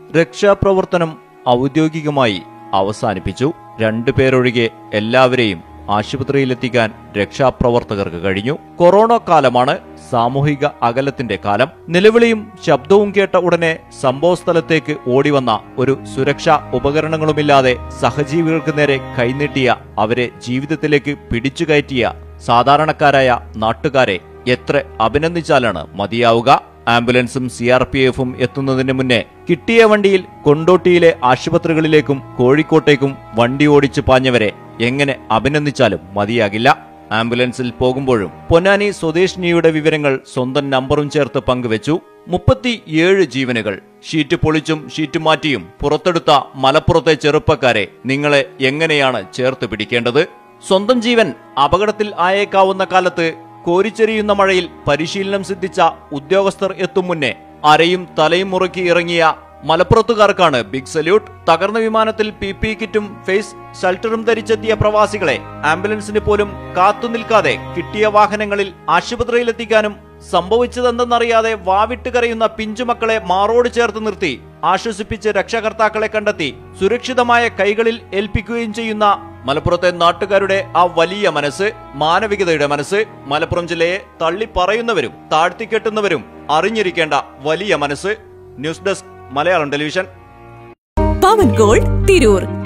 രക്ഷാപ്രവർത്തനം ഔദ്യോഗികമായി അവസാനിപ്പിച്ചു. 2 പേരൊഴികെ എല്ലാവരെയും ആശുപത്രിയിലെത്തിക്കാൻ രക്ഷാപ്രവർത്തകർക്ക് കഴിഞ്ഞു. കൊറോണ കാലമാണ്, സാമൂഹിക അകലത്തിന്റെ കാലം. നിലവിളിയും ശബ്ദവും കേട്ട ഉടനെ സംഭവസ്ഥലത്തേക്ക് ഓടിവന്ന ഒരു സുരക്ഷാ ഉപകരണങ്ങളുമില്ലാതെ സഹജീവികൾക്ക് നേരെ കൈനീട്ടിയ, അവരെ ജീവിതത്തിലേക്ക് പിടിച്ചുകയറ്റിയ സാധാരണക്കാരായ നാട്ടുകാരെ എത്ര അഭിനന്ദിച്ചാലാണ് മതിയാവുക? ആംബുലൻസും CRPFും എത്തുന്നതിന് മുന്നേ കിട്ടിയ വണ്ടിയിൽ കൊണ്ടോട്ടിയിലെ ആശുപത്രികളിലേക്കും കോഴിക്കോട്ടേക്കും വണ്ടി ഓടിച്ചു പാഞ്ഞവരെ എങ്ങനെ അഭിനന്ദിച്ചാലും മതിയാകില്ല. ആംബുലൻസിൽ പോകുമ്പോഴും പൊന്നാനി സ്വദേശിനിയുടെ വിവരങ്ങൾ സ്വന്തം നമ്പറും ചേർത്ത് പങ്കുവച്ചു. 37 ജീവനുകൾ ഷീറ്റ് പൊളിച്ചും ഷീറ്റ് മാറ്റിയും പുറത്തെടുത്ത മലപ്പുറത്തെ ചെറുപ്പക്കാരെ നിങ്ങളെ എങ്ങനെയാണ് ചേർത്ത് പിടിക്കേണ്ടത്? സ്വന്തം ജീവൻ അപകടത്തിൽ ആയേക്കാവുന്ന കാലത്ത് കോരിച്ചെരിയുന്ന മഴയിൽ പരിശീലനം സിദ്ധിച്ച ഉദ്യോഗസ്ഥർ എത്തും മുന്നേ അരയും തലയും മുറുക്കി ഇറങ്ങിയ മലപ്പുറത്തുകാർക്കാണ് ബിഗ് സല്യൂട്ട്. തകർന്ന വിമാനത്തിൽ PPE കിറ്റും ഫേസ് ഷെൽട്ടറും ധരിച്ചെത്തിയ പ്രവാസികളെ ആംബുലൻസിന് പോലും കാത്തുനിൽക്കാതെ കിട്ടിയ വാഹനങ്ങളിൽ ആശുപത്രിയിലെത്തിക്കാനും സംഭവിച്ചതെന്തെന്നറിയാതെ വാവിട്ട് കരയുന്ന പിഞ്ചുമക്കളെ മാറോട് ചേർത്ത് നിർത്തി ആശ്വസിപ്പിച്ച് രക്ഷകർത്താക്കളെ കണ്ടെത്തി സുരക്ഷിതമായ കൈകളിൽ ഏൽപ്പിക്കുകയും ചെയ്യുന്ന മലപ്പുറത്തെ നാട്ടുകാരുടെ ആ വലിയ മനസ്സ്, മാനവികതയുടെ മനസ്സ്, മലപ്പുറം ജില്ലയെ തള്ളിപ്പറയുന്നവരും താഴ്ത്തിക്കെട്ടുന്നവരും അറിഞ്ഞിരിക്കേണ്ട വലിയ മനസ്സ്. News desk, Malayalam television. Pavan Gold Tirur.